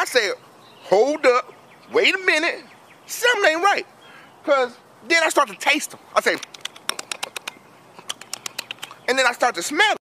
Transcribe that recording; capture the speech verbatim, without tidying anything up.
said, hold up, wait a minute, something ain't right. Cause then I start to taste them. I say, and then I start to smell it.